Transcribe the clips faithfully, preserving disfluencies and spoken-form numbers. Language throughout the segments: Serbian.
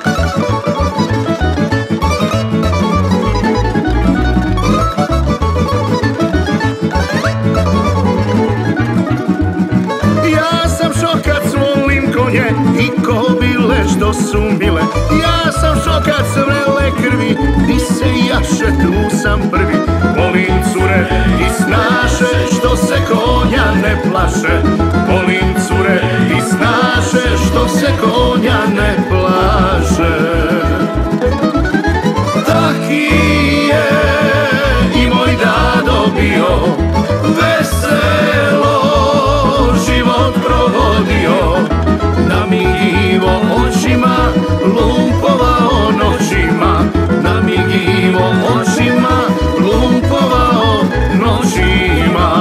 I kobile što su mile. Ja sam šokac vrele krvi, di se jaše tu sam prvi. Volim cure i snaše što se konja ne plaše. Volim cure i snaše što se konja ne plaše. Taki je i moj dado bio, veselo život provodio. Namigivo očima, lumpovao noćima. Namigivo očima, lumpovao noćima.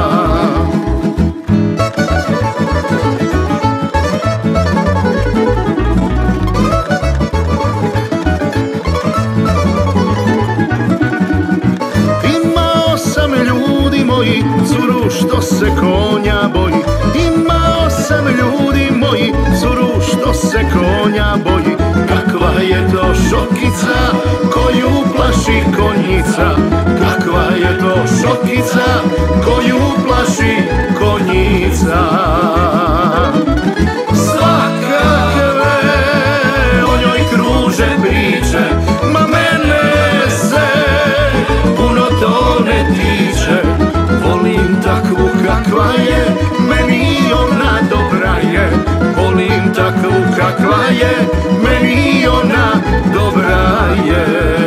Imao sam, ljudi moji, curu što se konja boji. Imao sam, ljudi moji, curu što se konja boji. Kakva je to šokica koju plaši konjica. Kakva je to šokica koju plaši konjica. Svakakve o njoj kruže priče, ma mene se puno to ne tiče. Volim takvu kakva je, meni ona dobra je. Volim takvu kakva je, meni ona dobra je.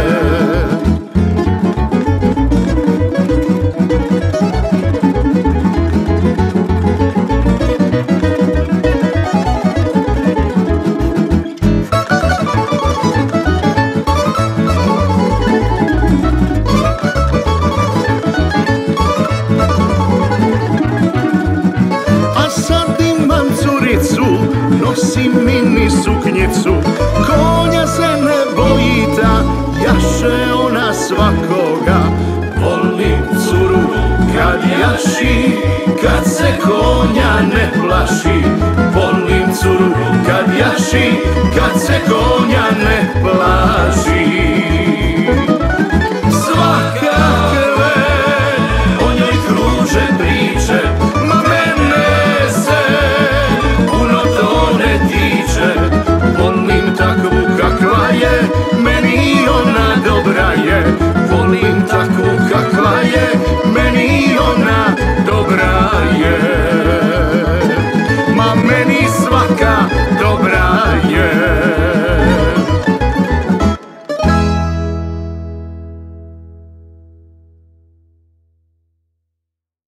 Nosim mini suknjicu, konja se ne boji ta, jaše ona svakoga. Volim curu kad jaši, kad se konja ne plaši. Volim curu kad jaši, kad se konja ne plaši.